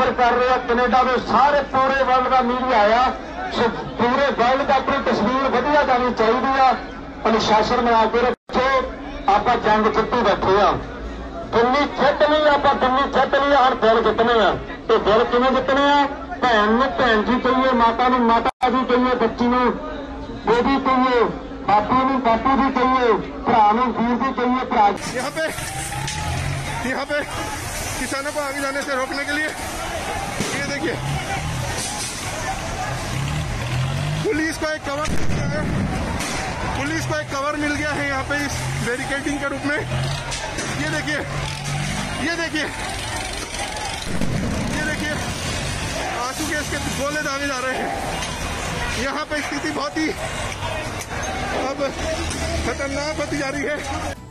Cover कर रहे हैं कनेडा में सारे पूरे वर्ल्ड का मीडिया आया। पूरे वर्ल्ड का अपनी तस्वीर वधिया जानी चाहिए। अनुशासन बना के रखो। आप जंग जित्ती बैठे आ। दिल्ली जित ली, आप दिल्ली जित ली, हर दिल जितने आ। तो दिल किवें जितने आ? भैन नूं भैन जी कहिए, माता नूं माता जी कहिए, बच्ची नूं बेबी कहिए, बापू नूं बापू जी कहिए, भरा नूं वीर जी कहिए, भरा। यहाँ पे किसानों को आगे जाने से रोकने के लिए ये देखिए पुलिस को एक कवर मिल गया है। पुलिस को एक कवर मिल गया है यहाँ पे इस बैरिकेडिंग के रूप में। ये देखिए, ये देखिए, ये देखिए आंसू गैस के गोले दागे जा रहे हैं। यहाँ पे स्थिति बहुत ही अब खतरनाक होती जा रही है।